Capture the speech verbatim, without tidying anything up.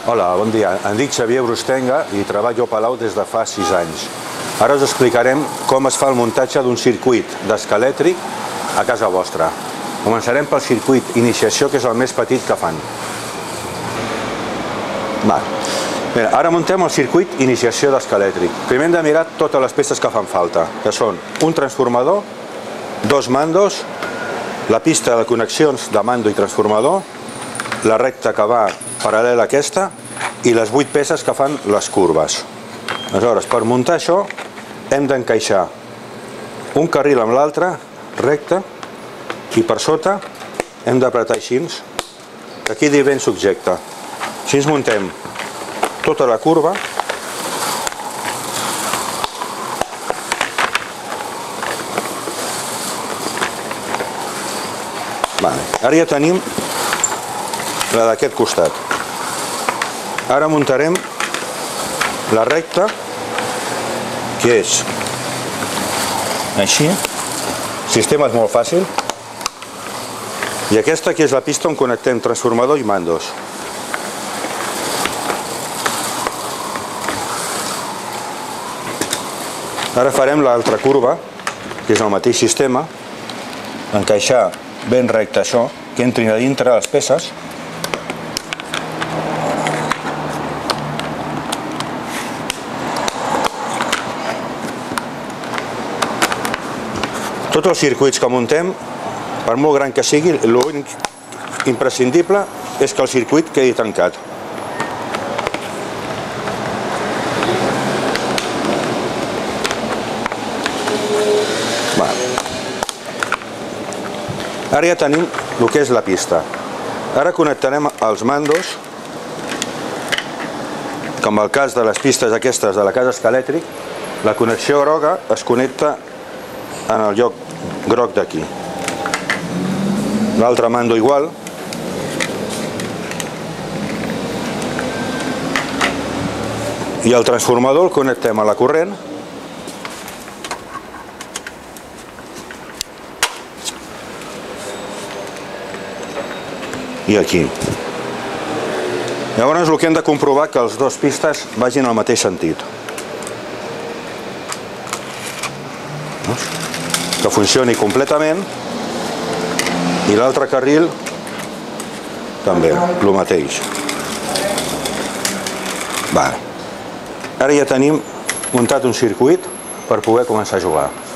Hola, bon dia. Em dic Xavier Brustenga i treballo a Palau des de fa sis anys. Ara us explicarem com es fa el muntatge d'un circuit d'escalètric a casa vostra. Començarem pel circuit iniciació, que és el més petit que fan. Bé, ara muntem el circuit iniciació d'escalètric. Primer hem de mirar totes les peces que fan falta, que són un transformador, dos mandos, la pista de connexions de mando i transformador, la recta que va paral·lela a aquesta i les vuit peces que fan les curves. Aleshores, per muntar això hem d'encaixar un carril amb l'altre, recte, i per sota hem d'apretar així, que quedi ben subjecte. Així ens muntem tota la curva. Ara ja tenim la d'aquest costat. Ara muntarem la recta, que és així. El sistema és molt fàcil. I aquesta, que és la pista on connectem transformador i mandos. Ara farem l'altra curva, que és el mateix sistema. Encaixar ben recte això, que entrin a dintre les peces. Tots els circuits que muntem, per molt gran que sigui, l'únic imprescindible és que el circuit quedi tancat. Ara ja tenim el que és la pista. Ara connectarem els mandos, que en el cas de les pistes aquestes de la casa escalètric, la connexió groga es connecta en el lloc groc d'aquí. L'altre mando igual. I el transformador el connectem a la corrent. I aquí. Llavors el que hem de comprovar que les dues pistes vagin al mateix sentit. Que funcioni completament. I l'altre carril també, el mateix. Ara ja tenim muntat un circuit per poder començar a jugar.